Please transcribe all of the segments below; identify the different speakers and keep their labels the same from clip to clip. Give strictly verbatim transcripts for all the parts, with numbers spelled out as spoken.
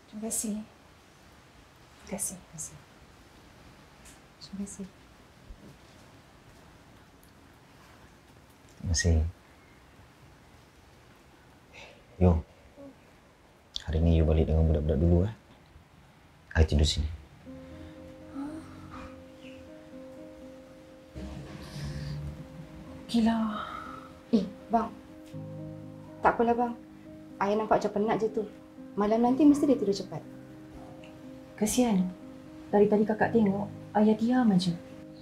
Speaker 1: Terima kasih. Terima kasih. Terima kasih. Terima kasih.
Speaker 2: Terima kasih. Yo, hari ini you balik dengan budak-budak dulu eh. I tidur sini.
Speaker 1: Gila.
Speaker 3: Eh, bang. Tak apalah bang. Ayah nampak macam penat je tu. Malam nanti mesti dia tidur cepat.
Speaker 1: Kesian. Dari tadi kakak tengok, ayah diam aja.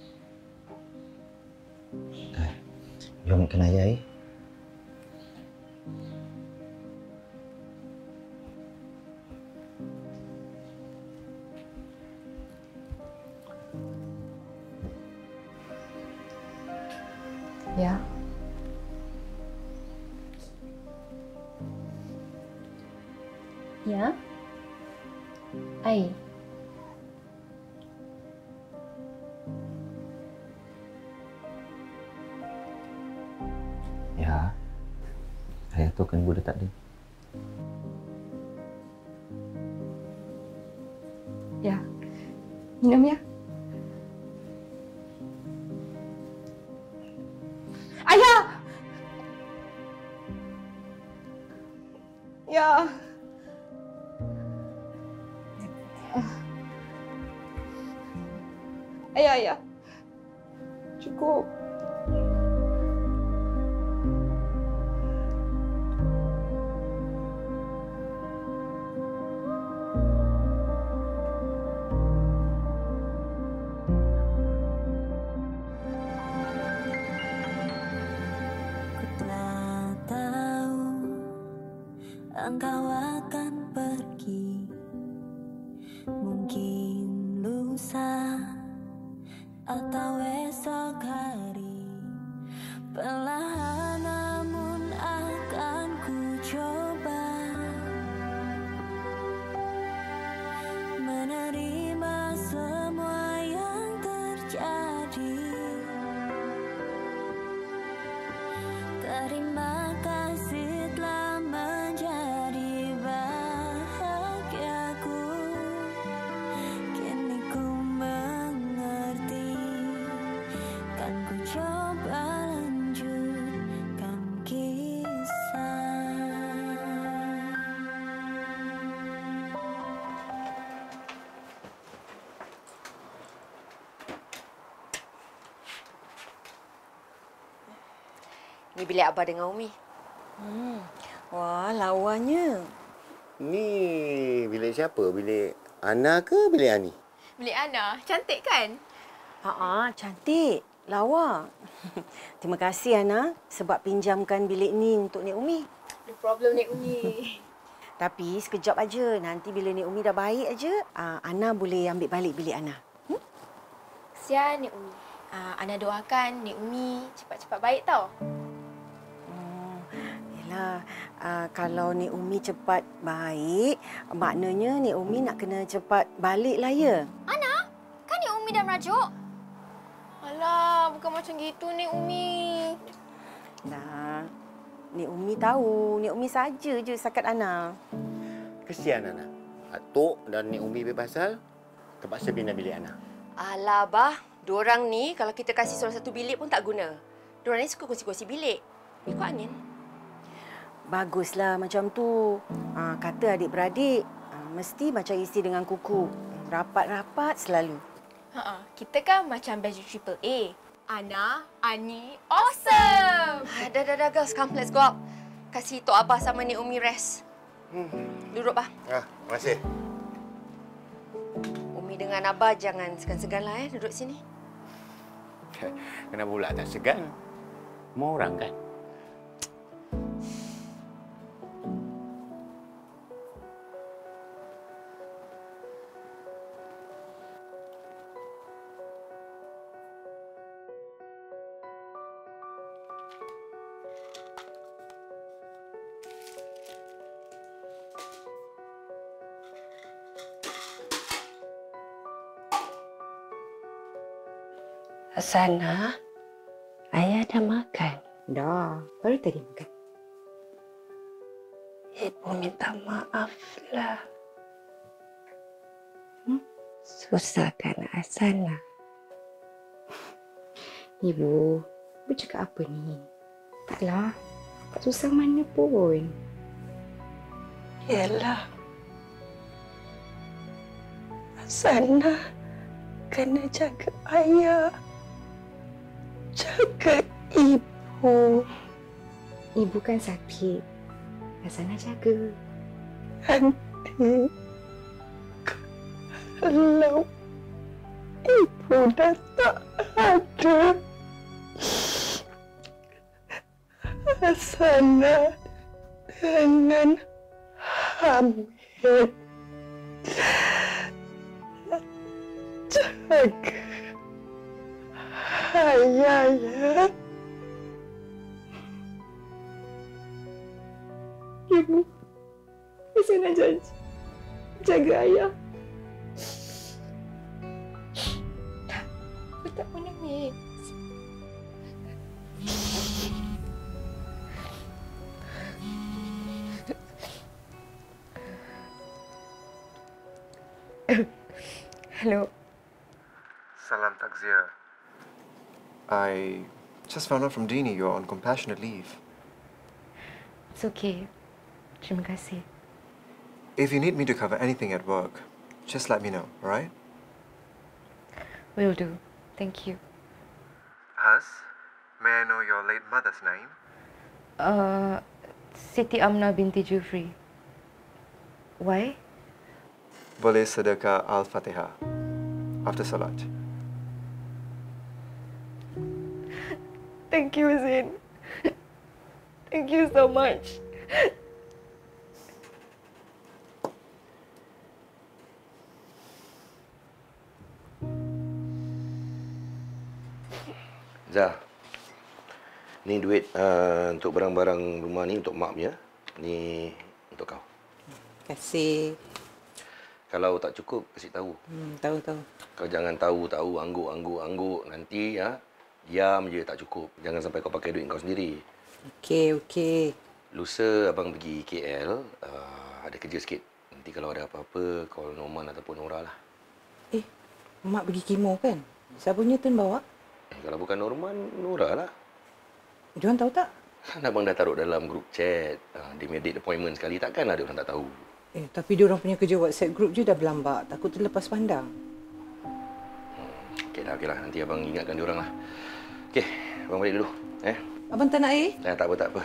Speaker 2: Eh, you ambilkan ayah eh.
Speaker 3: Ya.
Speaker 1: Ya? Ai.
Speaker 2: Ya. Ayah tu kan budak tak ada.
Speaker 3: Ya. Minum ya. Ayah! Ya. Ayah, ayah. Cukup.
Speaker 4: Engkau akan pergi, mungkin lusa atau esok hari. Perlahan namun akan ku coba menerima semua yang terjadi. Terima kasih telah menjadi bahagiaku. Kini ku mengerti, kan ku coba lanjutkan kisah.
Speaker 5: Ni bilik Abah dengan Umi.
Speaker 6: Hmm. Wah, lawanya.
Speaker 7: Ni bilik siapa? Bilik Ana ke bilik Ani?
Speaker 8: Bilik Ana. Cantik kan?
Speaker 6: Haa, cantik. Lawa. Terima kasih, Ana, sebab pinjamkan bilik ni untuk Nek Umi.
Speaker 8: No problem, Nek Umi.
Speaker 6: Tapi sekejap aja. Nanti bila Nek Umi dah baik aja, Ana boleh ambil balik bilik Ana. Hmm?
Speaker 8: Kesian, Nek Umi. Uh, Ana doakan Nek Umi cepat-cepat baik tau.
Speaker 6: Yelah, uh, kalau Nek Umi cepat baik, maknanya Nek Umi nak kena cepat balik lah ya.
Speaker 8: Ana, kan Nek Umi dah merajuk? Alah, bukan macam gitu Nek Umi.
Speaker 6: Nah, Nek Umi tahu. Nek Umi saja je sakat Ana.
Speaker 7: Kesian Ana. Atuk dan Nek Umi berpasal, terpaksa pindah bilik Ana.
Speaker 5: Alah, Abah. Diorang ni kalau kita kasih seorang satu bilik pun tak guna. Diorang ni suka kongsi-kongsi bilik. Ikut angin.
Speaker 6: Baguslah macam tu. Ha, kata adik-beradik, ha, mesti macam isi dengan kuku. Rapat-rapat selalu.
Speaker 8: Ha, kita kan macam baju triple A. Ana, Ani, awesome!
Speaker 5: Ah, dah, dah, dah, girls. Come, let's go out. Kasih Tok Abah sama Nek Umi rest. Hmm. Duduk, Bah.
Speaker 7: Ah, terima kasih.
Speaker 5: Umi dengan Abah jangan segan-seganlah eh duduk sini.
Speaker 7: Kenapa pula tak segan? Hmm. Mau orang kan?
Speaker 9: Sana, ayah dah makan.
Speaker 3: Dah, baru tadi makan.
Speaker 9: Ibu minta maaflah. susahkan Asana.
Speaker 3: Ibu, ibu cakap apa ni? Taklah, tak susah mana pun.
Speaker 9: Yalah. Asana kena jaga ayah. Jaga ibu.
Speaker 3: Ibu kan sakit. Asana jaga.
Speaker 9: Nanti kalau ibu dah tak ada, Asana dengan Hamid jaga ayah ya.
Speaker 3: Ibu, Asana janji jaga ayah.
Speaker 8: Aku tak mau nangis.
Speaker 3: Hello.
Speaker 10: Salam takziah. I just found out from Dini you're on compassionate leave.
Speaker 3: It's okay. Terima kasih.
Speaker 10: If you need me to cover anything at work, just let me know, all right?
Speaker 3: Will do. Thank you.
Speaker 10: Hus, may I know your late mother's name?
Speaker 3: Uh, Siti Amna binti Jufri. Why?
Speaker 10: Boleh sedekah Al-Fatihah after salat.
Speaker 3: Thank you, Zain. Thank you so much.
Speaker 11: Zah, ni duit uh, untuk barang-barang rumah ni untuk mak punya. Ni untuk kau.
Speaker 6: Terima kasih.
Speaker 11: Kalau tak cukup, kasih tahu.
Speaker 6: Hmm, tahu tahu.
Speaker 11: Kau jangan tahu-tahu, angguk-angguk-angguk. Nanti ya, diam je tak cukup. Jangan sampai kau pakai duit kau sendiri.
Speaker 6: Okey, okey.
Speaker 11: Lusa abang pergi K L, uh, ada kerja sikit. Nanti kalau ada apa-apa, call Norman ataupun Nora lah.
Speaker 6: Eh, mak pergi kemo kan? Siapa Newton bawa?
Speaker 11: Eh, kalau bukan Norman, Nora lah.
Speaker 6: Diorang tahu tak?
Speaker 11: Kan abang dah taruh dalam grup chat. Uh, dia punya date appointment sekali. Takkanlah diorang tak tahu.
Speaker 6: Eh, tapi diorang punya kerja WhatsApp group je dah berlambak. Takut terlepas pandang.
Speaker 11: Hmm, okeylah, okeylah. Nanti abang ingatkan diorang lah. Okey, abang balik dulu. Eh?
Speaker 6: Abang tak nak air?
Speaker 11: Eh, tak apa, tak apa.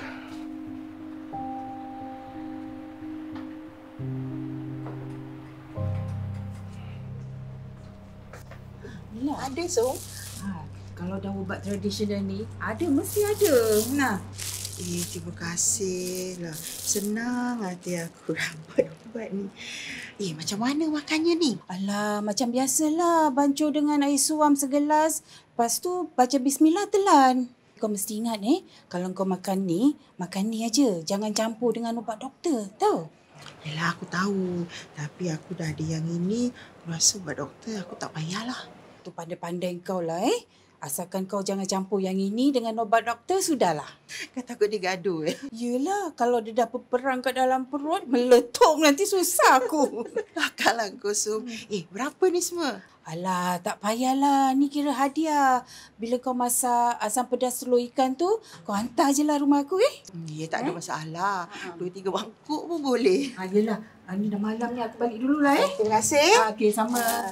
Speaker 12: Lah, ada so. Ha, kalau dah ubat tradisional ni, ada mesti ada. Nah.
Speaker 13: Eh, terima kasih lah. Senang hati aku dapat ubat ni. Eh, macam mana makannya ni?
Speaker 12: Alah, macam biasalah. Bancuh dengan air suam segelas. Lepas tu, baca bismillah telan. Kau mesti ingat eh, kalau kau makan ni, makan ni aja. Jangan campur dengan ubat doktor. Tahu?
Speaker 13: Yalah, aku tahu. Tapi aku dah ada yang ini. Aku rasa ubat doktor aku tak payahlah.
Speaker 12: Tu pandai-pandai kau lah eh. Asalkan kau jangan campur yang ini dengan obat doktor, sudahlah.
Speaker 13: Kau takut dia gaduh eh?
Speaker 12: Yelah, kalau dia dah berperang kat dalam perut, meletup nanti susah aku.
Speaker 13: Takkanlah kau, Sum. Eh, berapa ni semua?
Speaker 12: Alah, tak payahlah. Ni kira hadiah. Bila kau masak asam pedas telur ikan tu, kau hantar je lah rumah aku eh.
Speaker 13: Hmm, ya, tak ada eh? masalah. Dua, tiga mangkuk pun boleh.
Speaker 12: Ha, yelah. Ha, ni dah malam ni, aku balik dulu lah eh.
Speaker 13: Terima kasih.
Speaker 12: Ha, okey, sama. Ha.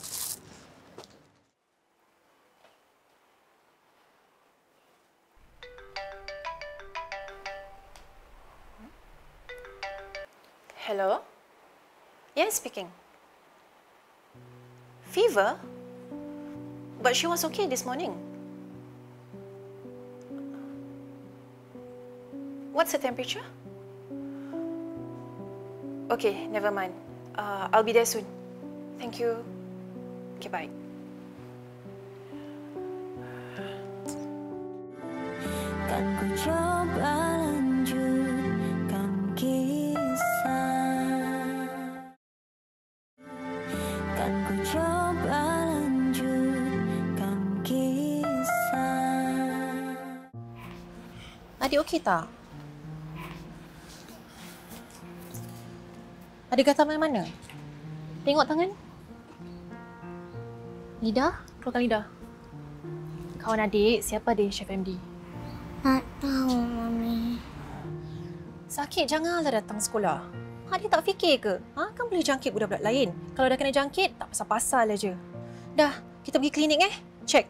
Speaker 14: Hello? Yes, speaking. Fever? But she was okay this morning. What's the temperature? Okay, never mind. Uh, I'll be there soon. Thank you. Okay, bye.
Speaker 4: Kan ku coba lanjutkan kisah. Kan ku coba lanjutkan kisah.
Speaker 14: Adik okey tak? Ada gatal mana-mana? Tengok tangan.
Speaker 8: Ida, keluarkan Ida. Kawan adik, siapa dia Chef M D?
Speaker 4: Tak tahu, Mami.
Speaker 8: Sakit janganlah datang sekolah. Adik tak fikir ke? Ha, kan boleh jangkit budak-budak lain. Kalau dah kena jangkit, tak pasal-pasal aja. Dah, kita pergi klinik eh. Check.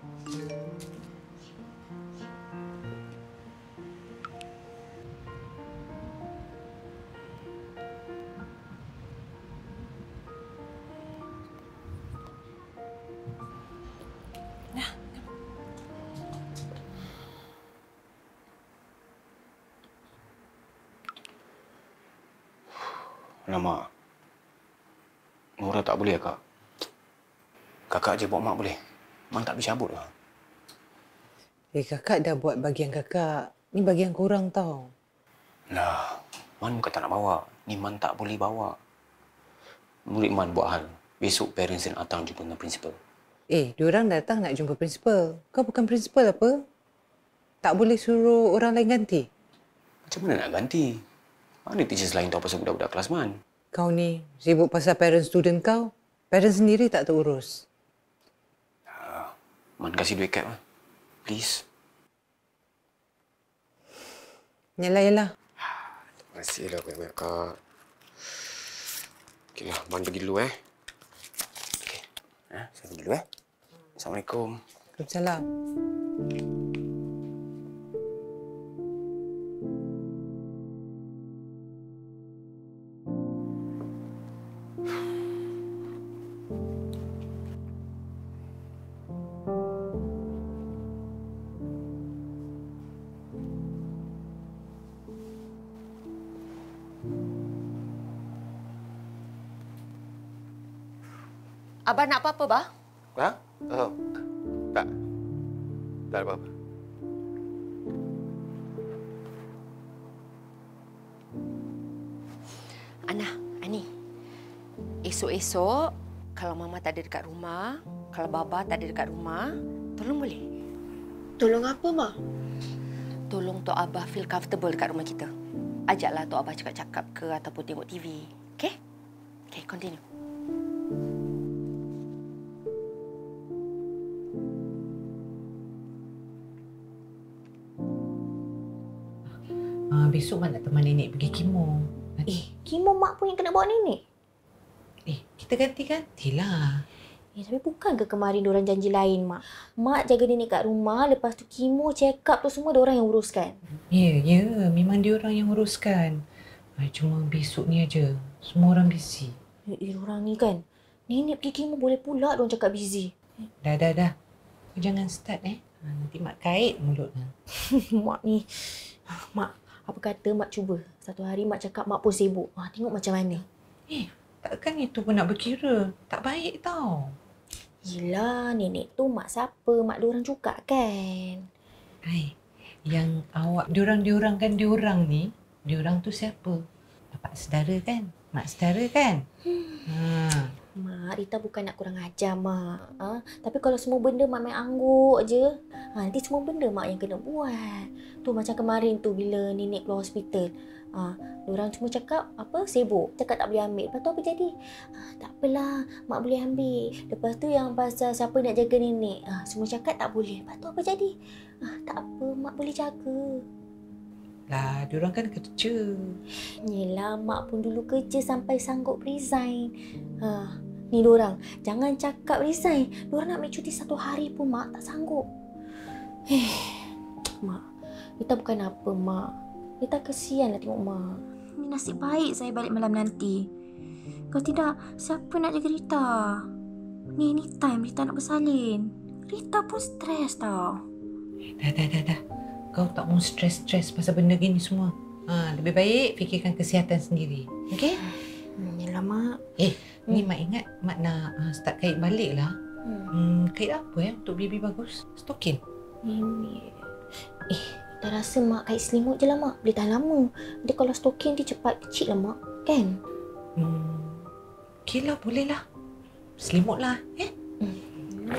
Speaker 15: Alamak. Nora tak boleh, Kak. Kakak je bawa mak boleh. Man tak bisa cabut lah.
Speaker 16: Eh, kakak dah buat bagian kakak. Ni bagian korang tau.
Speaker 15: Lah, Man bukan tak nak bawa. Ni Man tak boleh bawa. Murid Man buat hal. Besok parents dan Atang jumpa dengan principal.
Speaker 16: Eh, diorang datang nak jumpa principal. Kau bukan principal apa? Tak boleh suruh orang lain ganti?
Speaker 15: Macam mana nak ganti? Mana teachers lain tahu pasal budak-budak kelas Man?
Speaker 16: Kau ni sibuk pasal parent student kau. Parent sendiri tak terurus.
Speaker 15: Uh, Man kasih duit cab lah. Please.
Speaker 16: Yalah, yalah.
Speaker 15: Terima kasihlah banyak-banyak, Kak. Okeylah, Man pergi dulu eh. Okey. Ha, saya pergi dulu eh. Assalamualaikum.
Speaker 16: Waalaikumsalam.
Speaker 5: Abah nak apa-apa, Bah?
Speaker 7: Ha? Oh. Tak. Tak ada apa-apa.
Speaker 5: Ana, Ani. Esok-esok, kalau Mama tak ada dekat rumah, kalau Baba tak ada dekat rumah, tolong boleh?
Speaker 1: Tolong apa, Ma?
Speaker 5: Tolong Tok Abah feel comfortable dekat rumah kita. Ajaklah Tok Abah cakap-cakap ke ataupun tengok T V. Okey? Okey, continue.
Speaker 16: Ah, besok Mak nak teman nenek pergi kemo.
Speaker 1: Eh, kemo Mak pun yang kena bawa nenek?
Speaker 16: Eh, kita ganti-gantilah.
Speaker 1: Eh, tapi bukan ke kemarin diorang janji lain, Mak? Mak jaga nenek kat rumah, lepas tu kemo, check up tu semua diorang yang uruskan.
Speaker 16: Ya, ya. Memang diorang yang uruskan. Ah, cuma besok ni aja. Semua orang busy.
Speaker 1: Eh, eh diorang ni kan, nenek pergi kemo boleh pula diorang cakap busy.
Speaker 16: Dah, dah, dah. Kau jangan start eh. Nanti Mak kait mulutnya.
Speaker 1: Mak ni. Mak, apa kata Mak cuba. Satu hari Mak cakap Mak pun sibuk. Ah, tengok macam mana.
Speaker 16: Eh, takkan itu pun nak berkira. Tak baik tau.
Speaker 1: Yelah, nenek tu mak siapa? Mak diorang juga kan?
Speaker 16: Hai, yang awak diorang-diorang kan diorang ni, diorang tu siapa? Bapak saudara kan? Mak saudara kan? Hmm. Ha.
Speaker 1: Mak, Rita bukan nak kurang ajar, Mak. Ha? Tapi kalau semua benda Mak main angguk je, ha, nanti semua benda Mak yang kena buat. Tu macam kemarin tu bila nenek keluar hospital. Ha, diorang cuma cakap apa sibuk, cakap tak boleh ambil. Lepas tu apa jadi? Ha, tak apalah, Mak boleh ambil. Lepas tu yang pasal siapa nak jaga nenek, ha, semua cakap tak boleh. Lepas tu apa jadi? Ha, tak apa, Mak boleh jaga.
Speaker 16: Lah, diorang kan kerja.
Speaker 1: Yelah, Mak pun dulu kerja sampai sanggup resign. Ha, ni diorang, jangan cakap resign. Diorang nak ambil cuti satu hari pun Mak tak sanggup. Eh, Mak, Rita bukan apa, Mak. Rita kesian lah tengok Mak. Ni nasib baik saya balik malam nanti. Kalau tidak, siapa nak jaga Rita? Ni anytime Rita nak bersalin. Rita pun stres tau.
Speaker 16: Dah, dah, dah, dah. Kau tak mau stres-stres pasal benda gini semua. Ha, lebih baik fikirkan kesihatan sendiri. Okey?
Speaker 1: Hmm, yelah, Mak.
Speaker 16: Eh, hmm. ni Mak ingat Mak nak uh, start kait balik lah. Hmm. hmm, kait apa ya untuk baby bagus? Stokin?
Speaker 1: Ini. Eh, tak rasa Mak kait selimut je lah, Mak. Boleh tahan lama. Nanti kalau stokin dia cepat kecil lah, Mak. Kan?
Speaker 16: Hmm. Okey lah, boleh lah. Selimut lah. Eh? Hmm.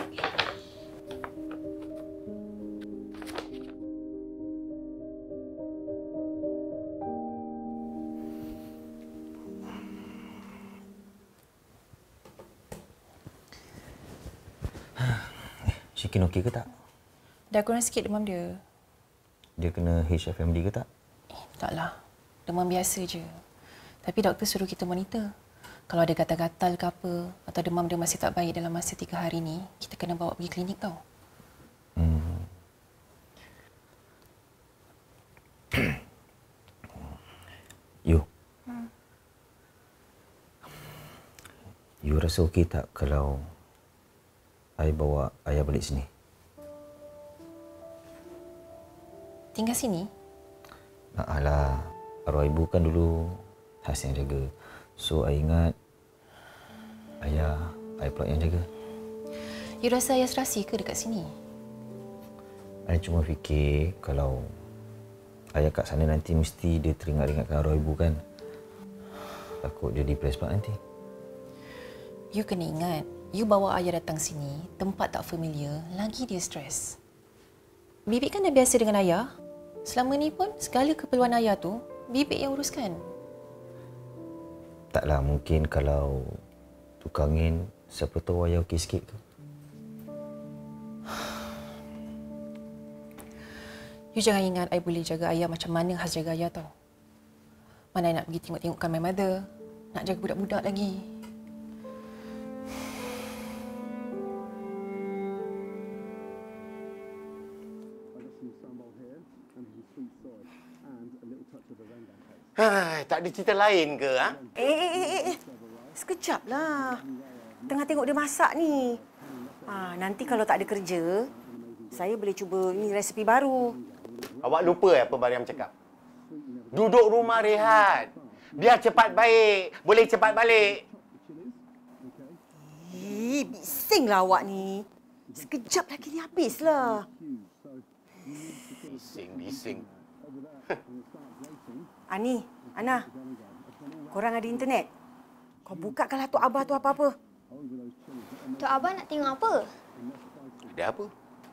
Speaker 2: makin okey ke tak?
Speaker 8: Dah kurang sikit demam dia.
Speaker 2: Dia kena H F M D ke tak?
Speaker 8: Eh, taklah. Demam biasa je. Tapi doktor suruh kita monitor. Kalau ada gatal-gatal ke apa, atau demam dia masih tak baik dalam masa tiga hari ni, kita kena bawa pergi klinik tau.
Speaker 2: Hmm. You.
Speaker 8: Hmm.
Speaker 2: You rasa okey tak kalau I bawa ayah balik sini?
Speaker 8: Tinggal sini?
Speaker 2: Nak lah. Arwah ibu kan dulu khas yang jaga. So, I ingat ayah, I pula yang jaga.
Speaker 8: You rasa ayah serasi ke dekat sini?
Speaker 2: I cuma fikir kalau ayah kat sana nanti mesti dia teringat-ingatkan arwah ibu kan. Takut dia depress pula nanti.
Speaker 8: You kena ingat, you bawa ayah datang sini, tempat tak familiar, lagi dia stres. Bibik kan dah biasa dengan ayah. Selama ni pun segala keperluan ayah tu, Bibik yang uruskan.
Speaker 2: Taklah, mungkin kalau tukangin, siapa tahu ayah okey sikit tu.
Speaker 8: You jangan ingat I boleh jaga ayah macam mana Haz jaga ayah tau. Mana I nak pergi tengok-tengokkan my mother, nak jaga budak-budak lagi.
Speaker 7: Hai, tak ada cerita lain ke? Ha?
Speaker 6: Eh, eh, eh, eh. Sekejaplah. Tengah tengok dia masak ni. Ah, nanti kalau tak ada kerja, saya boleh cuba ni resepi baru.
Speaker 7: Awak lupa apa Mariam cakap? Duduk rumah rehat. Biar cepat baik. Boleh cepat balik.
Speaker 6: Eh, bisinglah awak ni. Sekejap lagi ni habislah.
Speaker 7: Bising, bising.
Speaker 6: Ani, Ana, korang ada internet? Kau bukakanlah Tok Abah tu apa-apa.
Speaker 4: Tok Abah nak tengok apa?
Speaker 7: Ada apa?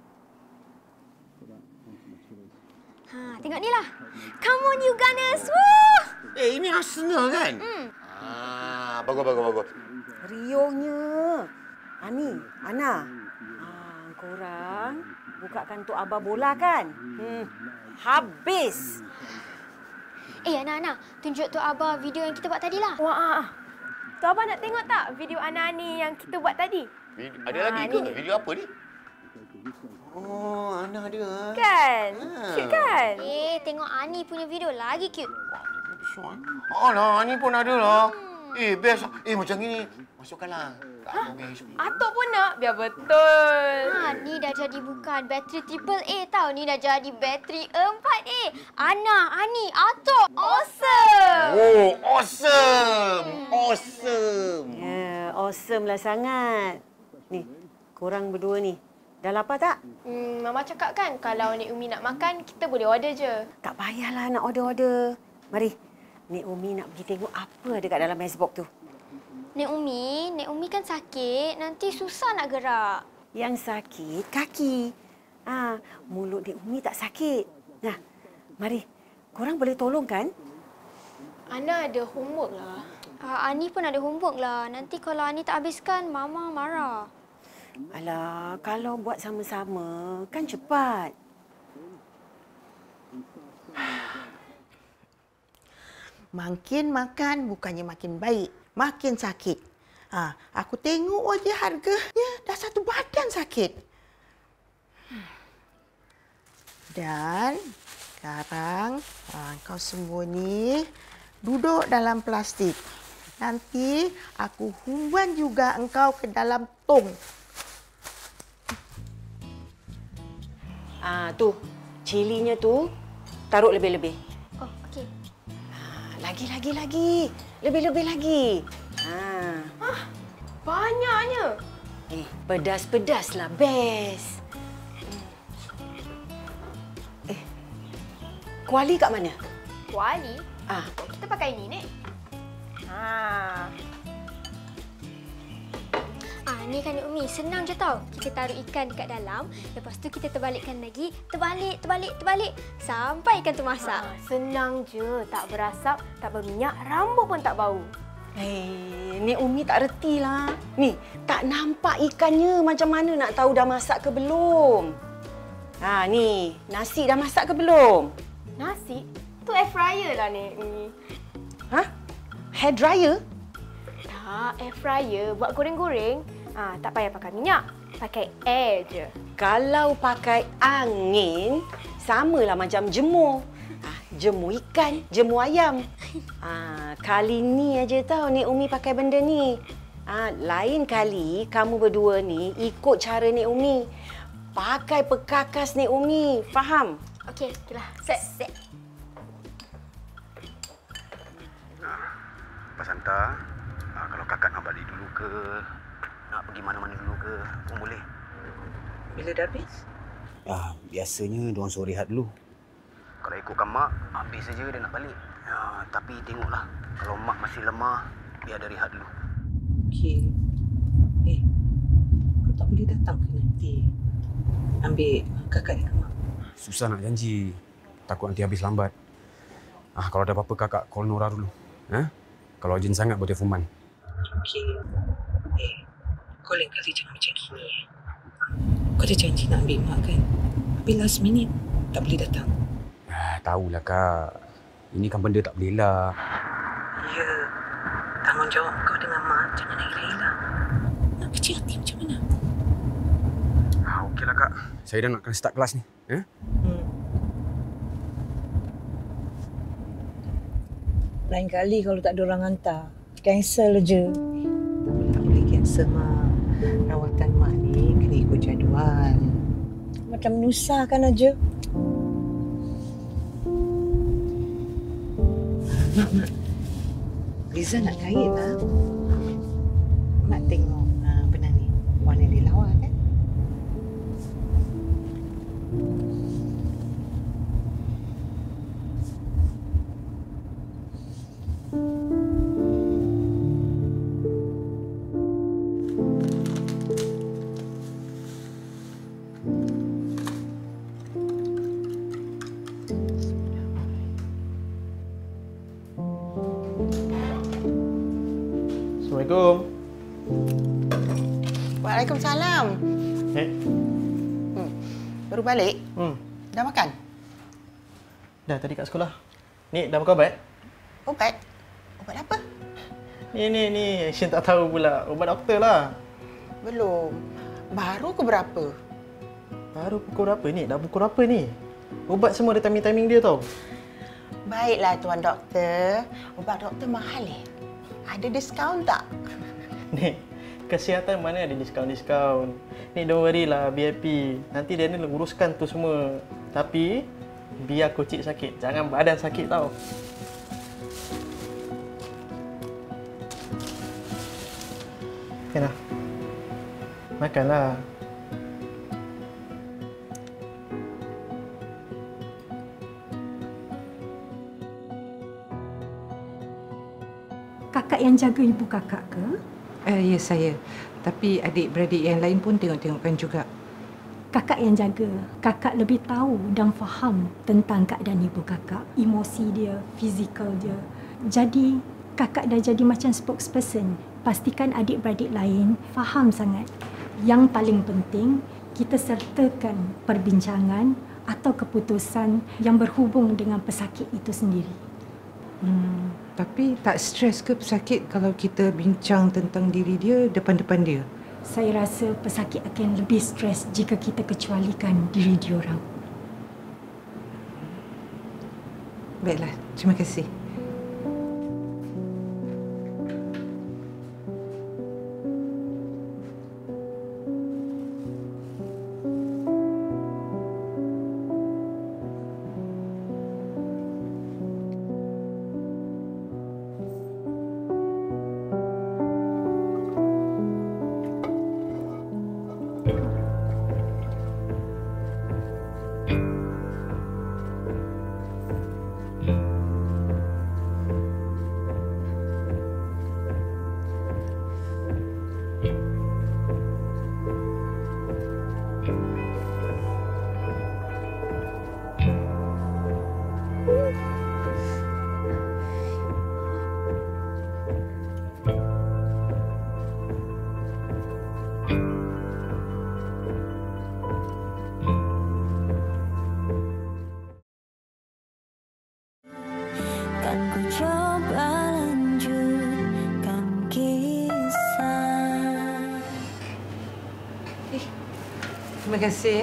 Speaker 4: Ha, tengok ni lah. Come on you Gunners. Woo!
Speaker 7: Eh, ini Arsenal kan?
Speaker 4: Hmm.
Speaker 7: Ah, bagus, bagus, bagus.
Speaker 6: Riuhnya. Ani, Ana, ah, korang bukakan Tok Abah bola kan? Hmm. Habis.
Speaker 4: Eh, Ana, Ana. Tunjuk Tok Abah video yang kita buat tadi lah.
Speaker 14: Wah, Tok Abah nak tengok tak video Ana ni yang kita buat tadi?
Speaker 7: Video, ada lagi ke? Video apa ni? Oh, Ana ada.
Speaker 14: Kan?
Speaker 7: Ha.
Speaker 14: Cute kan?
Speaker 4: Eh, tengok Ani punya video lagi cute.
Speaker 7: Oh, lah, ni pun ada lah. Hmm. Eh, best. Eh, macam ni. Masukkanlah. Tak ha? Habis.
Speaker 14: Atok pun nak? Biar betul.
Speaker 4: Ha, ni dah jadi bukan bateri triple A tau. Ni dah jadi bateri empat A. Ana, Ani, Atok. Awesome!
Speaker 7: Oh, awesome! Hmm. Awesome!
Speaker 6: Ya, yeah, awesome lah sangat. Ni, korang berdua ni. Dah lapar tak?
Speaker 14: Hmm, Mama cakap kan kalau Nek Umi nak makan, kita boleh order je.
Speaker 6: Tak payahlah nak order-order. Mari, Nek Umi nak pergi tengok apa ada kat dalam icebox tu.
Speaker 4: Nek Umi, Nek Umi kan sakit. Nanti susah nak gerak.
Speaker 6: Yang sakit kaki. Ah, mulut Nek Umi tak sakit. Nah, mari. Korang boleh tolong kan?
Speaker 14: Ana ada homework lah.
Speaker 4: Ah, Ani pun ada homework lah. Nanti kalau Ani tak habiskan, Mama marah.
Speaker 6: Alah, kalau buat sama-sama kan cepat.
Speaker 13: Makin makan bukannya makin baik, makin sakit. Ha, aku tengok aja harganya dah satu badan sakit. Dan sekarang ha, kau semua ni duduk dalam plastik. Nanti aku humban juga engkau ke dalam tong.
Speaker 6: Ah, tu. Cilinya tu taruh lebih-lebih.
Speaker 4: Oh, okey.
Speaker 6: Ah, lagi lagi lagi. Lebih-lebih lagi. Ah.
Speaker 14: Hah? Banyaknya.
Speaker 6: Eh, pedas-pedaslah best. Eh. Kuali kat mana?
Speaker 14: Kuali?
Speaker 6: Ah,
Speaker 14: kita pakai ini, Nek. Ha.
Speaker 4: Ah, ni kan Nek Umi, senang je tau. Kita taruh ikan dekat dalam, lepas tu kita terbalikkan lagi, terbalik, terbalik, terbalik sampai ikan tu masak.
Speaker 14: Ha, senang je, tak berasap, tak berminyak, rambut pun tak bau.
Speaker 6: Eh, Nek Umi tak reti lah. Ni, tak nampak ikannya macam mana nak tahu dah masak ke belum. Ha, ni, nasi dah masak ke belum?
Speaker 4: Nasi? Tu air fryer lah, Nek Umi.
Speaker 6: Ha? Hair dryer?
Speaker 4: Tak, air fryer buat goreng-goreng. Ha, tak payah pakai minyak. Pakai air je.
Speaker 6: Kalau pakai angin, samalah macam jemur. Ha, jemur ikan, jemur ayam. Ha, kali ni aja tahu Nek Umi pakai benda ni. Ha, lain kali kamu berdua ni ikut cara Nek Umi. Pakai perkakas Nek Umi. Faham?
Speaker 4: Okey, okeylah. Set, set.
Speaker 15: Pak Santa, ah, kalau kakak nak balik dulu ke, nak pergi mana-mana dulu ke, pun boleh.
Speaker 16: Bila dah habis?
Speaker 15: Ah, biasanya diorang suruh rehat dulu. Kalau ikutkan mak, habis saja dia nak balik. Ya, tapi tengoklah, kalau mak masih lemah, biar dia rehat dulu.
Speaker 16: Okey. Eh, kau tak boleh datang ke nanti? Ambil kakak dekat mak.
Speaker 15: Susah nak janji. Takut nanti habis lambat. Ah, kalau ada apa-apa kakak call Nora dulu. Ha? Kalau urgent sangat boleh telefon Man.
Speaker 16: Okey. Eh, kau lain kali jangan macam gini. Eh. Kau ada janji nak ambil mak kan? Tapi last minute tak boleh datang.
Speaker 15: Ah, tahulah kak. Ini kan benda tak boleh lah.
Speaker 16: Ya. Tanggungjawab kau dengan mak jangan nak hilang-hilang. Nak kecil hati macam mana?
Speaker 15: Ah, okeylah kak. Saya dah nak kena start kelas ni. Eh?
Speaker 16: Hmm. Lain kali kalau tak ada orang hantar, cancel je. Tak boleh, tak boleh cancel, Mak. Rawatan Mak ni kena ikut jadual. Macam menusahkan aja. Mak, Mak. Liza nak kait lah. Mak tengok uh, benang ni. Warna dia lawa kan?
Speaker 17: Assalamualaikum.
Speaker 13: Waalaikumsalam.
Speaker 17: Eh?
Speaker 13: Hmm. Baru balik?
Speaker 17: Hmm.
Speaker 13: Dah makan?
Speaker 17: Dah tadi kat sekolah. Ni dah makan ubat?
Speaker 13: Ubat? Ubat apa?
Speaker 17: Ni ni ni, Shin tak tahu pula. Ubat doktor lah.
Speaker 13: Belum. Baru ke berapa?
Speaker 17: Baru pukul berapa ni? Dah pukul berapa ni? Ubat semua ada timing-timing dia tau.
Speaker 13: Baiklah Tuan Doktor. Ubat doktor mahal eh. Ada diskaun tak?
Speaker 17: Ni, kesihatan mana ada diskaun-diskaun. Ni don't worry lah, V I P. Nanti Daniel uruskan tu semua. Tapi, biar kocik sakit. Jangan badan sakit tau. Kenapa? Makanlah.
Speaker 18: Kakak yang jaga ibu kakak ke?
Speaker 16: Uh, ya, saya. Tapi adik-beradik yang lain pun tengok-tengokkan juga.
Speaker 18: Kakak yang jaga. Kakak lebih tahu dan faham tentang keadaan ibu kakak. Emosi dia, fizikal dia. Jadi, kakak dah jadi macam spokesperson. Pastikan adik-beradik lain faham sangat. Yang paling penting, kita sertakan perbincangan atau keputusan yang berhubung dengan pesakit itu sendiri.
Speaker 16: Hmm, tapi tak stres ke pesakit kalau kita bincang tentang diri dia depan-depan dia?
Speaker 18: Saya rasa pesakit akan lebih stres jika kita kecualikan diri diorang.
Speaker 16: Baiklah, terima kasih.
Speaker 3: Terima kasih.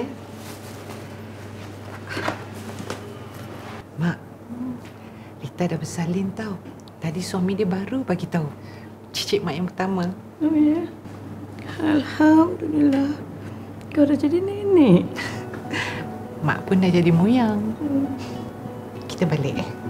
Speaker 3: Mak, Rita dah bersalin tau. Tadi suami dia baru bagi tahu. Cicit mak yang pertama.
Speaker 18: Oh ya? Alhamdulillah. Kau dah jadi nenek.
Speaker 3: Mak pun dah jadi moyang. Kita balik eh.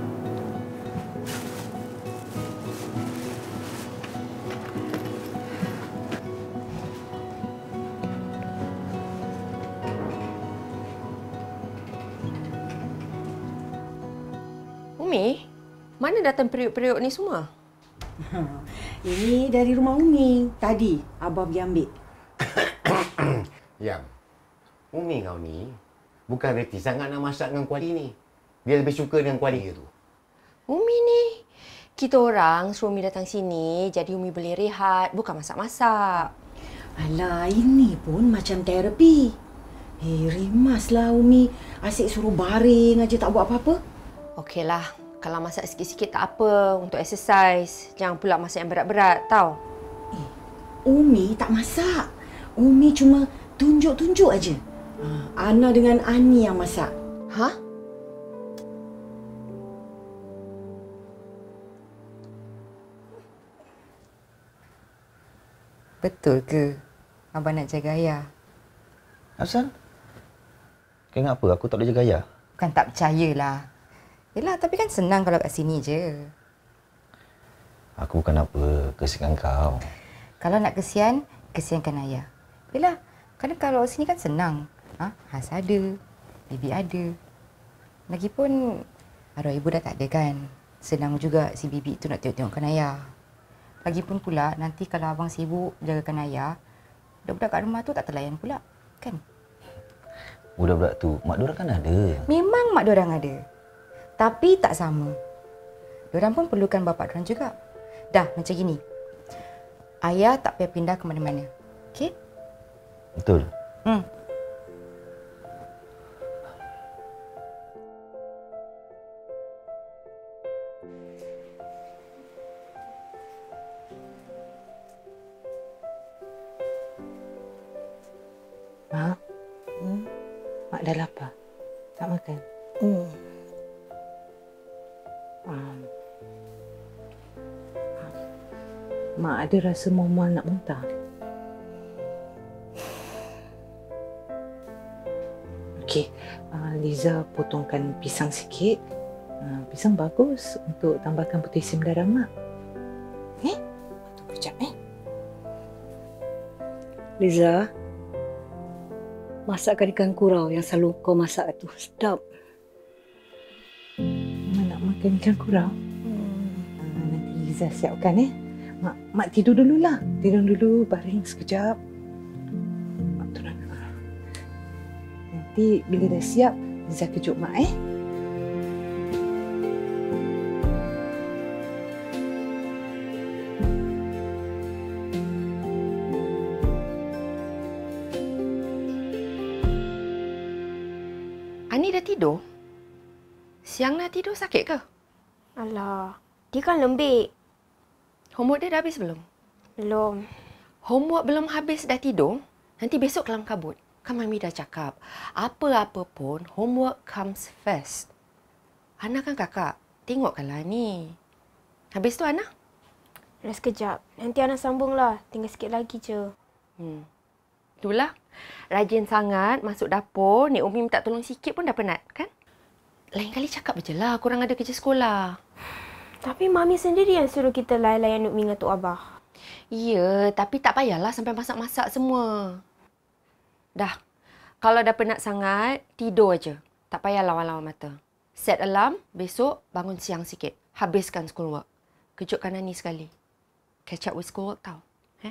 Speaker 5: Umi, mana datang periuk-periuk ni semua?
Speaker 16: Ini dari rumah Umi. Tadi Abah pergi ambil.
Speaker 7: Yang, Umi kau ni bukan reti sangat nak masak dengan kuali ni. Dia lebih suka dengan kuali tu.
Speaker 5: Umi ni, kita orang suruh Umi datang sini jadi Umi boleh rehat, bukan masak-masak.
Speaker 16: Alah, ini pun macam terapi. Eh, rimaslah Umi. Asyik suruh baring aja tak buat apa-apa.
Speaker 5: Okeylah, kalau masak sikit-sikit tak apa untuk exercise. Jangan pula masak yang berat-berat, tau.
Speaker 16: Eh, Umi tak masak. Umi cuma tunjuk-tunjuk aja. Ha, Ana dengan Ani yang masak.
Speaker 5: Hah?
Speaker 3: Betul ke Abang nak jaga ayah?
Speaker 2: Asal? Kau ingat apa? Aku tak boleh jaga ayah?
Speaker 3: Bukan tak percayalah. Yelah, tapi kan senang kalau kat sini je.
Speaker 2: Aku bukan apa, kesian kau.
Speaker 3: Kalau nak kesian, kesiankan ayah. Yelah, kadang kalau sini kan senang. Ha? Has ada, bibi ada. Lagipun, arwah ibu dah tak ada kan. Senang juga si bibi tu nak tengok-tengokkan ayah. Lagipun pula, nanti kalau abang sibuk jagakan ayah, budak-budak kat rumah tu tak terlayan pula, kan?
Speaker 2: Budak-budak tu, mak diorang kan ada.
Speaker 3: Memang mak diorang ada. Tapi tak sama. Diorang pun perlukan bapa diorang juga. Dah, macam gini. Ayah tak payah pindah ke mana-mana. Okey?
Speaker 2: Betul.
Speaker 3: Hmm. Mak, hmm? Mak dah lapar. Tak makan?
Speaker 16: Hmm.
Speaker 3: Um, Mak ada rasa mual-mual nak muntah. Okey, uh, Liza potongkan pisang sikit. Uh, pisang bagus untuk tambahkan potasium darah Mak. Eh? Tunggu kejap eh.
Speaker 16: Liza, masakan ikan kurau yang selalu kau masak tu sedap.
Speaker 3: Mak nak makan ikan kurau? Hmm. Uh, nanti Liza siapkan eh. Mak, Mak tidur dululah. Tidur dulu, baring sekejap. Mak turun. Nanti bila dah siap, Liza kejut Mak eh.
Speaker 5: Ani dah tidur? Siang dah tidur sakit ke?
Speaker 4: Alah, dia kan lembik.
Speaker 5: Homework dia dah habis belum?
Speaker 4: Belum.
Speaker 5: Homework belum habis dah tidur? Nanti besok kelam kabut. Kan Mami dah cakap, apa-apa pun homework comes first. Ana kan kakak, tengokkanlah ni. Habis tu Ana?
Speaker 4: Dah sekejap. Nanti Ana sambunglah. Tinggal sikit lagi je.
Speaker 5: Hmm. Itulah. Rajin sangat masuk dapur. Nek Umi minta tolong sikit pun dah penat, kan? Lain kali cakap je lah korang ada kerja sekolah.
Speaker 4: Tapi Mami sendiri yang suruh kita layan-layan Umi dengan Tok Abah.
Speaker 5: Ya, tapi tak payahlah sampai masak-masak semua. Dah. Kalau dah penat sangat, tidur aja. Tak payah lawan-lawan mata. Set alarm, besok bangun siang sikit. Habiskan schoolwork. Kejutkan Ani sekali. Catch up with schoolwork tau. Eh?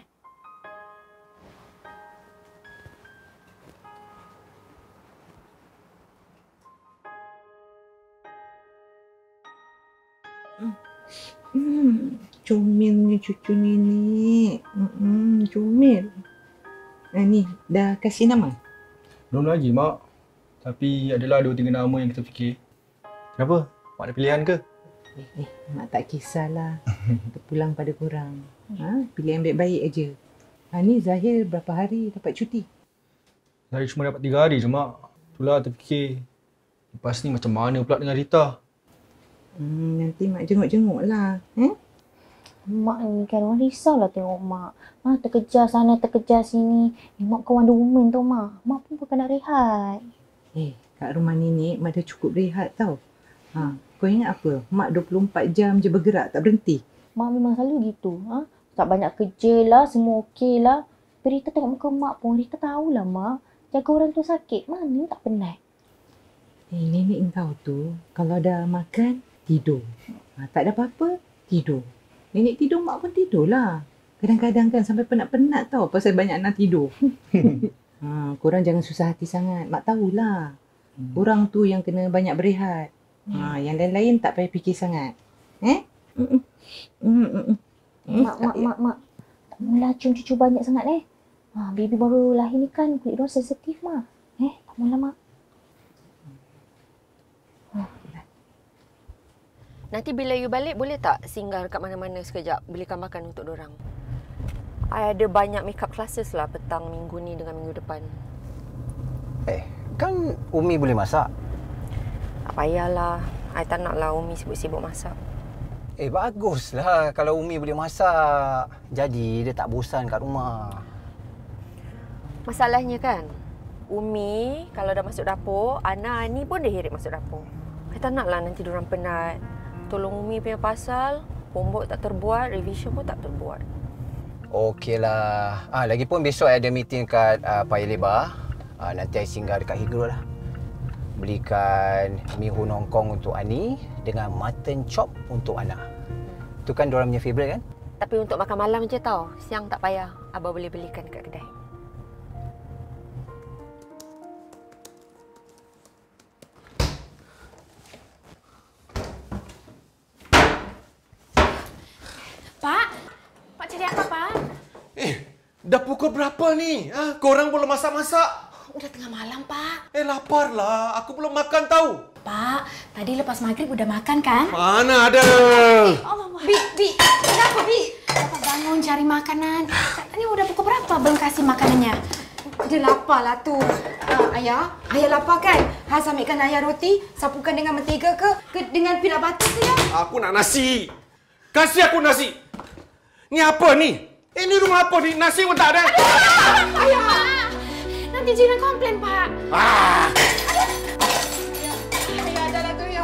Speaker 3: Hmm, comelnya cucu nenek. Hmm, comel. Nah, ni, dah kasih nama?
Speaker 19: Belum lagi, Mak. Tapi adalah dua tiga nama yang kita fikir. Kenapa? Mak ada pilihan ke?
Speaker 3: Eh, eh Mak tak kisahlah. Terpulang pada korang. Ha? Pilih yang baik-baik aja. Ha, ni Zahir berapa hari dapat cuti?
Speaker 19: Saya cuma dapat tiga hari je, Mak. Itulah terfikir. Lepas ni macam mana pula dengan Rita?
Speaker 16: Hmm, nanti Mak jenguk-jenguk lah. Eh?
Speaker 1: Mak ni kan orang risaulah tengok Mak. Mak terkejar sana, terkejar sini. Eh, Mak bukan Wonder Woman tau, Mak. Mak pun bukan nak rehat.
Speaker 16: Eh, kat rumah nenek, Mak dah cukup rehat tau. Ha, kau ingat apa? Mak dua puluh empat jam je bergerak, tak berhenti.
Speaker 1: Mak memang selalu gitu. Ha? Tak banyak kerja lah, semua okey lah. Tapi Rita tengok muka Mak pun, Rita tahulah Mak. Jaga orang tu sakit, mana tak penat.
Speaker 16: Eh, nenek kau tu, kalau dah makan, tidur. Ha, tak ada apa-apa, tidur. Nenek tidur, Mak pun tidur lah. Kadang-kadang kan sampai penat-penat tau pasal banyak nak tidur. ha, korang jangan susah hati sangat. Mak tahulah. Hmm. Korang tu yang kena banyak berehat. Ha, yang lain-lain tak payah fikir sangat. Eh? Mm-mm. Mm-mm.
Speaker 1: Mak, mak, mak, mak. Tak mula cium cucu banyak sangat eh. Ha, baby baru lahir ni kan kulit diorang sensitif, Mak. Eh, tak mula, Mak.
Speaker 5: Nanti bila you balik, boleh tak singgah dekat mana-mana sekejap belikan makan untuk diorang? I ada banyak makeup classes lah petang minggu ni dengan minggu depan.
Speaker 15: Eh, kan Umi boleh masak?
Speaker 5: Tak payahlah. I tak naklah Umi sibuk-sibuk masak.
Speaker 15: Eh, baguslah kalau Umi boleh masak. Jadi dia tak bosan kat rumah.
Speaker 5: Masalahnya kan, Umi kalau dah masuk dapur, Ana, Ani pun dia heret masuk dapur. I tak naklah nanti diorang penat. Tolong Umi punya pasal, homework tak terbuat, revision pun tak terbuat.
Speaker 15: Okeylah. Ah, lagipun besok ada meeting kat uh, Paya Lebar. Ah, nanti I singgah dekat Higro lah. Belikan mi hun Hong Kong untuk Ani dengan mutton chop untuk Ana. Itu kan diorang punya favourite kan?
Speaker 5: Tapi untuk makan malam je tau. Siang tak payah. Abah boleh belikan dekat kedai.
Speaker 14: Pak? Pak cari apa, Pak?
Speaker 20: Eh, dah pukul berapa ni? Ha? Korang belum masak-masak?
Speaker 14: Udah tengah malam, Pak.
Speaker 20: Eh, lapar lah. Aku belum makan tahu.
Speaker 14: Pak, tadi lepas maghrib udah makan kan?
Speaker 20: Mana ada?
Speaker 14: Allah, Bi, Bi, kenapa, Bi? Bapak bangun cari makanan. Katanya udah pukul berapa belum kasih makanannya? Dia lapar lah tu. Uh, ayah, ayah lapar kan? Has ambilkan ayah roti, sapukan dengan mentega ke? Ke dengan peanut butter ke ya?
Speaker 20: Aku nak nasi. Kasih aku nasi. Ni apa ni? Ini rumah apa ni? Nasi pun tak ada.
Speaker 14: Ayah, ayah. Nanti jiran komplain, Pak.
Speaker 20: Ah.
Speaker 14: Ayah, ada lah tu, ya.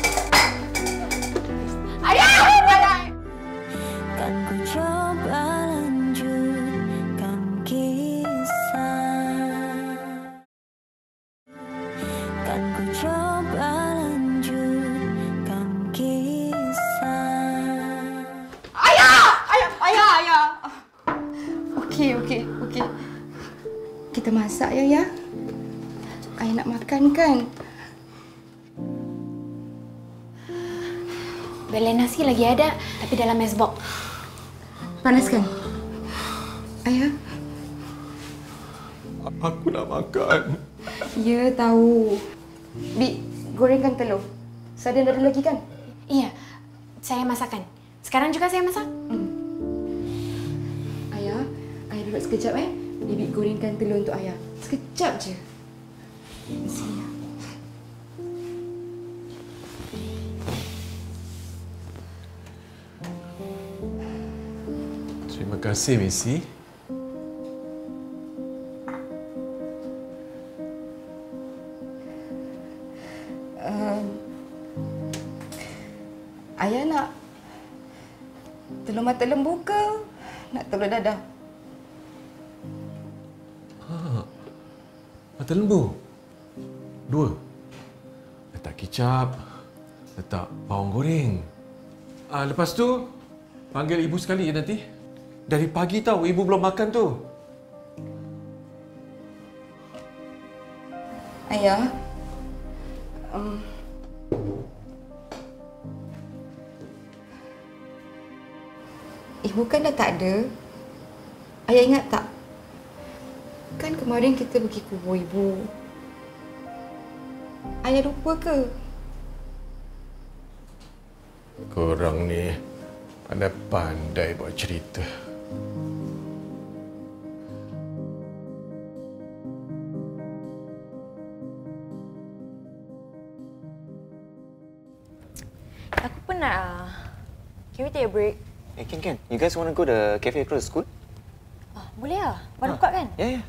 Speaker 14: Ayah, ayah.
Speaker 21: Kan ku coba lanjutkan kisah. Kan ku coba lanjutkan kisah.
Speaker 14: Ayah! Ayah, ayah, ayah. Okey, okey, okey.
Speaker 3: Kita masak ya, ya. Ayah nak makan kan?
Speaker 14: Belai nasi lagi ada, tapi dalam mesbok.
Speaker 3: Panaskan. Ayah.
Speaker 20: Aku nak makan.
Speaker 3: Ya, tahu. Bi, gorengkan telur. Sarden ada lagi kan?
Speaker 14: Iya, saya masakkan. Sekarang juga saya masak.
Speaker 3: Hmm. Ayah, ayah duduk sekejap eh. Bibi gorengkan telur untuk ayah. Sekejap je. Sini ya.
Speaker 20: Terima kasih, Messi.
Speaker 3: Uh, ayah nak telur mata lembu ke? Nak telur dadah?
Speaker 20: Ha. Mata lembu. Dua. Letak kicap. Letak bawang goreng. Ah, lepas tu, panggil ibu sekali ya nanti. Dari pagi tahu ibu belum makan tu.
Speaker 3: Ayah. Um, ibu kan dah tak ada. Ayah ingat tak? Kan kemarin kita pergi kubur ibu. Ayah lupa ke?
Speaker 20: Korang ni pandai-pandai buat cerita.
Speaker 5: Penat ah. Can we take a break?
Speaker 9: Eh, can, can. You guys want to go to cafe across the school?
Speaker 5: Ah, boleh lah. Baru buka kan?
Speaker 9: Ya, yeah, ya. Yeah.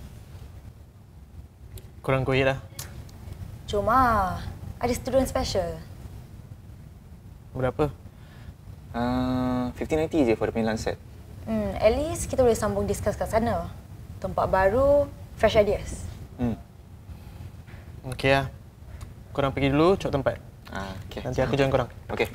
Speaker 17: Korang go eat lah.
Speaker 5: Jom ah. Ada student special.
Speaker 17: Berapa?
Speaker 9: Uh, fifteen ninety je for the main lunch set.
Speaker 5: Hmm, at least kita boleh sambung discuss kat sana. Tempat baru, fresh ideas.
Speaker 9: Hmm.
Speaker 17: Okey lah. Korang pergi dulu, cok tempat.
Speaker 9: Ah, okay.
Speaker 17: Nanti aku join korang.
Speaker 9: Okey.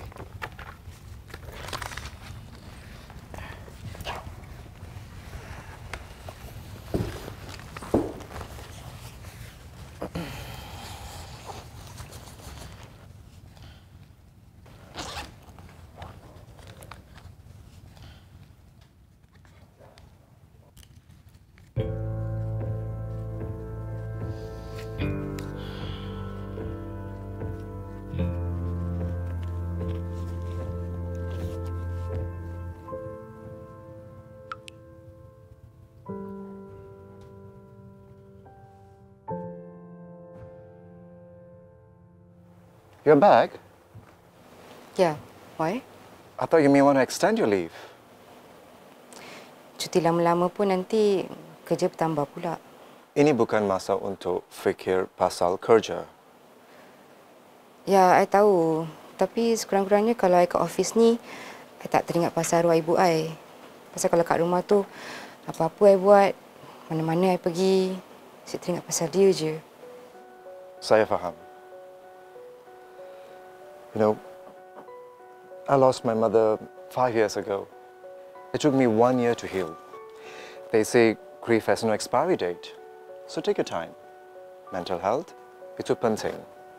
Speaker 10: You're back?
Speaker 3: Yeah, why?
Speaker 10: I thought you may want to extend your leave.
Speaker 3: Cuti lama-lama pun nanti kerja bertambah pula.
Speaker 10: Ini bukan masa untuk fikir pasal kerja.
Speaker 3: Ya, I tahu. Tapi sekurang-kurangnya kalau I kat office ni, I tak teringat pasal arwah ibu I. Pasal kalau kat rumah tu, apa-apa I buat, mana-mana I pergi, saya teringat pasal dia je.
Speaker 10: Saya faham. You know, I lost my mother five years ago. It took me one year to heal. They say grief has no expiry date. So take your time. Mental health, itu penting.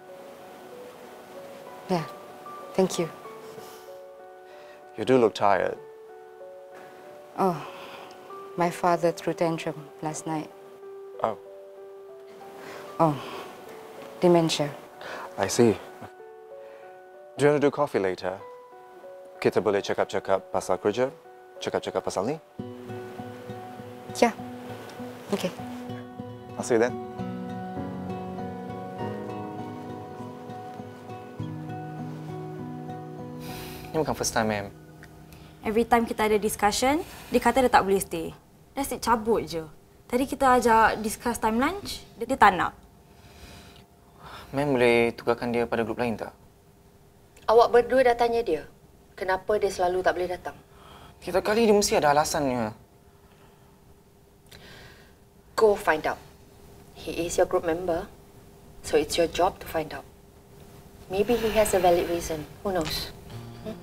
Speaker 3: Yeah, thank you.
Speaker 10: You do look tired.
Speaker 3: Oh, my father threw tantrum last night.
Speaker 10: Oh.
Speaker 3: Oh, dementia.
Speaker 10: I see. Do you want to do coffee later? Kita boleh cakap-cakap pasal kerja, cakap-cakap pasal ni.
Speaker 3: Yeah. Okay.
Speaker 10: I'll see you then.
Speaker 9: Ini bukan first time, ma'am.
Speaker 5: Every time kita ada discussion, dia kata dia tak boleh stay. Dah asyik cabut je. Tadi kita ajak discuss time lunch, dia, dia tak nak.
Speaker 9: Ma'am boleh tukarkan dia pada grup lain tak?
Speaker 5: Awak berdua dah tanya dia, kenapa dia selalu tak boleh datang?
Speaker 9: Tiap kali dia mesti ada alasannya.
Speaker 5: Go find out. He is your group member, so it's your job to find out. Maybe he has a valid reason. Who knows? Hmm?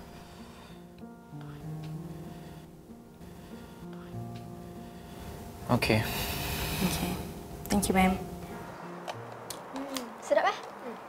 Speaker 9: Okay.
Speaker 5: Okay. Thank you, ma'am.
Speaker 4: Hmm, sedap eh?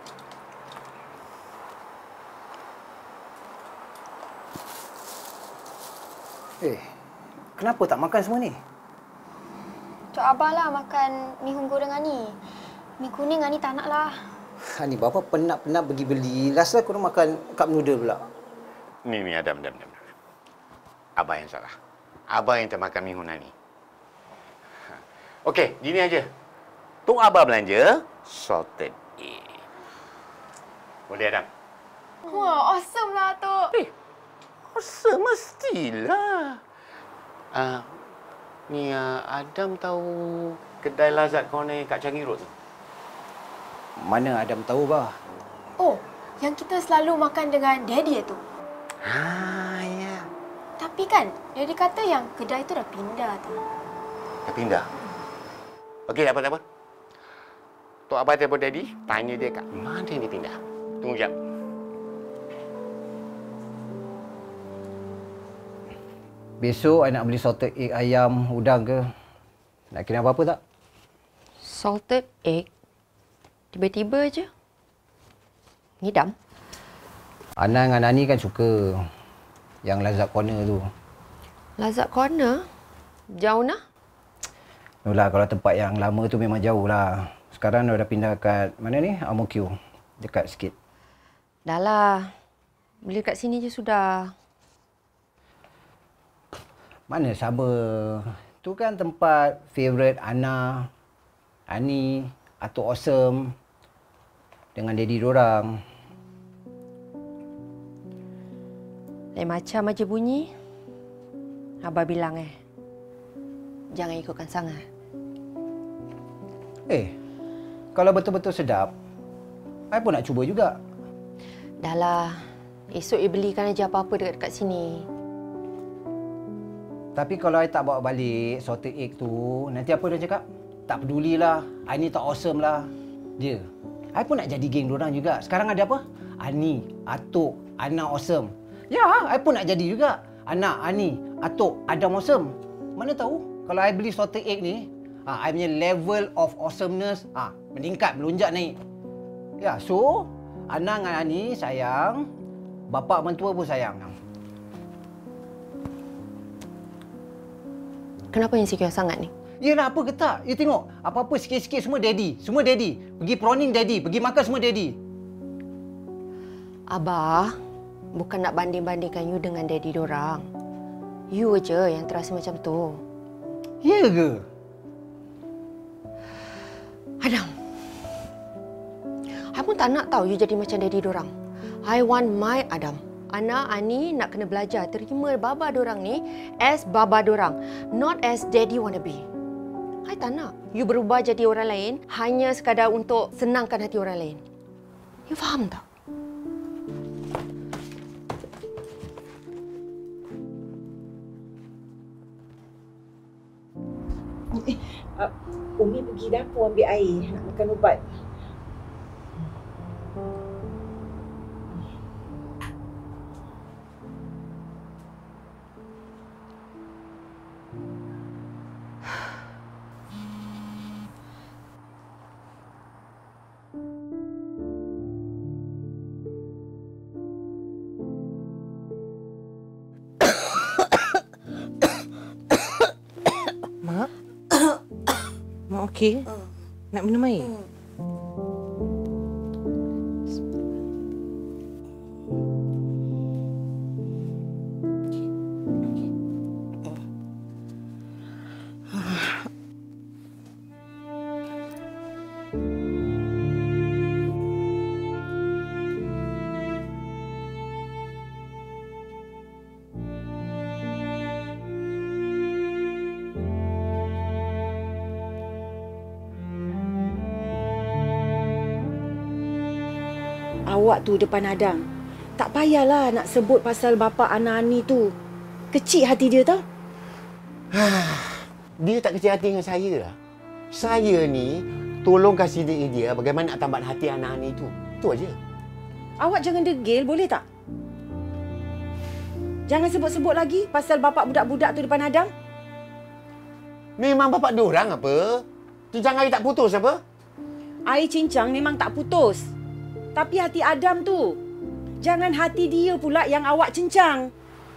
Speaker 15: Eh, kenapa tak makan semua ni?
Speaker 4: Cok Abah lah makan mi hung goreng Ani. Mi kuning Ani tak nak lah.
Speaker 15: Ani, bapa penat-penat pergi beli. Last lah korang makan cup noodle pula.
Speaker 7: Ni, ni, Adam, Adam, Adam. Abah yang salah. Abah yang termakan mi hung Ani. Okey, gini aja. Tok Abah belanja salted egg. Boleh, Adam?
Speaker 4: Wah, awesome lah, Tok.
Speaker 7: Eh, awesome mestilah. Ah, uh, ni uh, Adam tahu kedai Lazat Corner kat Changi Road tu?
Speaker 15: Mana Adam tahu, bah?
Speaker 4: Oh, yang kita selalu makan dengan Daddy tu.
Speaker 7: Ah, ya.
Speaker 4: Tapi kan, Daddy kata yang kedai tu dah pindah tu.
Speaker 7: Dah pindah? Okey, tak apa, tak apa. Tok Abah telefon Daddy, tanya dia kat mana dia pindah. Tunggu jap.
Speaker 15: Besok I nak beli salted egg ayam udang ke? Nak kira apa-apa tak?
Speaker 5: Salted egg? Tiba-tiba je. Ngidam?
Speaker 15: Ana dengan Nani kan suka yang Lazat Corner tu.
Speaker 5: Lazat Corner? Jauh nah?
Speaker 15: Itulah, kalau tempat yang lama tu memang jauh lah. Sekarang dah pindah kat mana ni? Ang Mo Kio. Dekat sikit.
Speaker 5: Dah lah. Beli kat sini je sudah.
Speaker 15: Mana sama. Tu kan tempat favourite Ana, Ani, Atuk Awesome dengan Daddy dorang.
Speaker 5: Lain macam aja bunyi. Abah bilang eh, jangan ikutkan sangat.
Speaker 15: Eh, kalau betul-betul sedap, I pun nak cuba juga.
Speaker 5: Dah lah, esok I belikan aja apa-apa dekat-dekat sini.
Speaker 15: Tapi kalau I tak bawa balik salted egg tu, nanti apa dia cakap? Tak pedulilah, I ni tak awesome lah. Dia, I pun nak jadi geng diorang juga. Sekarang ada apa? Ani, Atuk, Ana awesome. Ya, I pun nak jadi juga. Ana, Ani, Atuk, Adam awesome. Mana tahu kalau I beli salted egg ni, ha, I punya level of awesomeness ha, meningkat, melonjak naik. Ya, so Ana dengan Ani sayang, bapa mentua pun sayang.
Speaker 5: Kenapa yang secure sangat ni?
Speaker 15: Yelah, apa getak? You tengok, apa-apa sikit-sikit semua daddy. Semua daddy. Pergi prawning daddy, pergi makan semua daddy.
Speaker 5: Abah, bukan nak banding-bandingkan you dengan daddy dorang. You aja yang terasa macam tu.
Speaker 15: Ya ke?
Speaker 5: Adam, I pun tak nak tahu you jadi macam daddy dorang. I want my Adam. Ana, Ani nak kena belajar terima baba dorang ni as baba dorang, not as daddy wannabe. I tak nak you berubah jadi orang lain hanya sekadar untuk senangkan hati orang lain. You faham tak?
Speaker 12: Eh, uh, Umi pergi dapur ambil air nak makan ubat.
Speaker 13: Mak? Mak okey? Nak minum air?
Speaker 6: Awak tu depan Adam. Tak payahlah nak sebut pasal bapa Ana Ani tu. Kecil hati dia tau.
Speaker 7: Dia tak kecil hati dengan saya lah. Saya ni tolong kasih dia idea bagaimana nak tambat hati Ana Ani tu. Itu aja.
Speaker 6: Awak jangan degil, boleh tak? Jangan sebut-sebut lagi pasal bapa budak-budak tu depan Adam.
Speaker 7: Memang bapa diorang apa? Cincang air tak putus apa?
Speaker 6: Air cincang memang tak putus. Tapi hati Adam tu. Jangan hati dia pula yang awak cincang.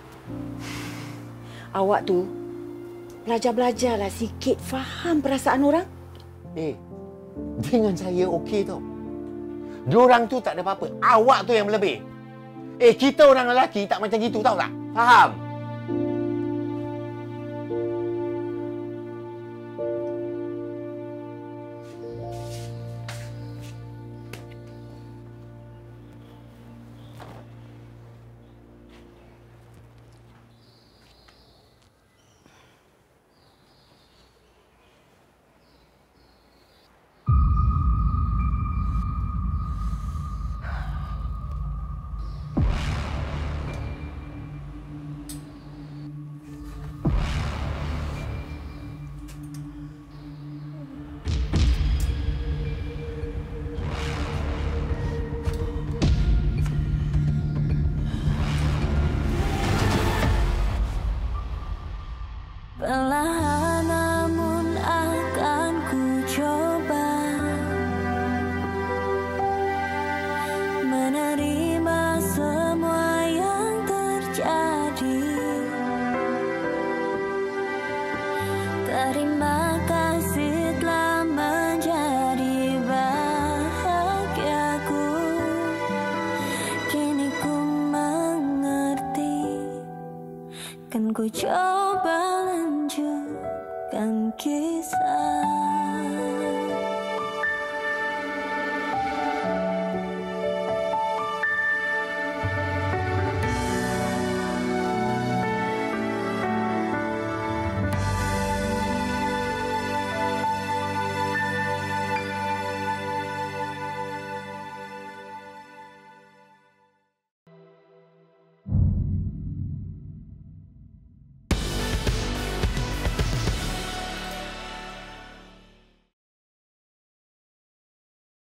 Speaker 6: Awak tu belajar-belajarlah sikit faham perasaan orang.
Speaker 7: Eh, dengan saya okey tau. Diorang tu tak ada apa-apa. Awak tu yang melebih. Eh, kita orang lelaki tak macam gitu tau tak? Faham?
Speaker 21: Perlahan namun akan ku coba menerima semua yang terjadi. Terima kasih telah menjadi bahagiaku. Kini ku mengerti, kan ku coba lanjutkan kisah.